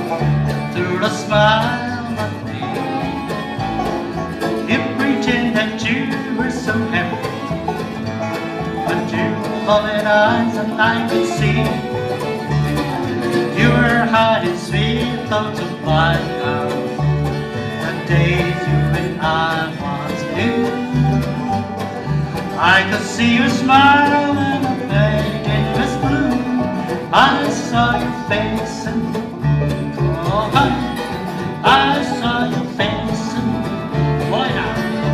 through the smile of me. You pretend that you were so happy, but you loving eyes and I could see you were hiding sweet thoughts of flying out the days you and I once knew. I could see you smile and a fading was blue. I saw your face and oh honey, I saw your face and boy now.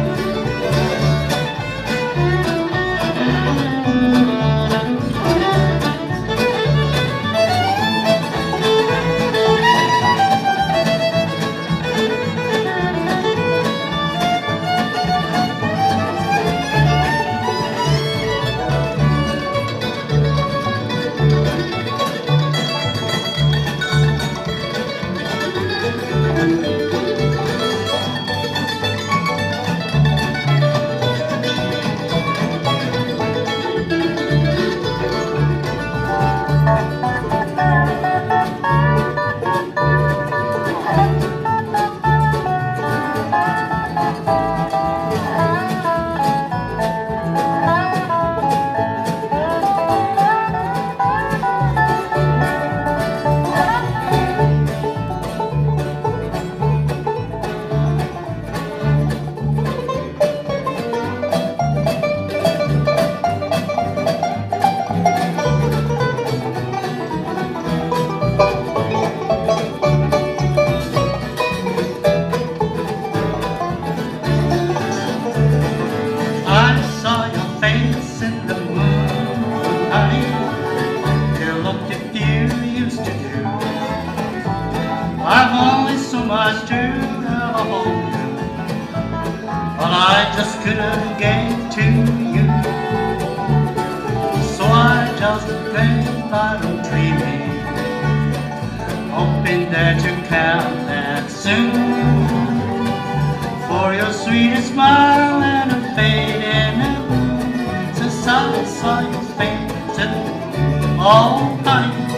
I've only so much to hold you, but I just couldn't get to you. So I just played by the dreaming, hoping that you come back soon. For your sweet smile and a fading moon, since I saw your face and oh honey,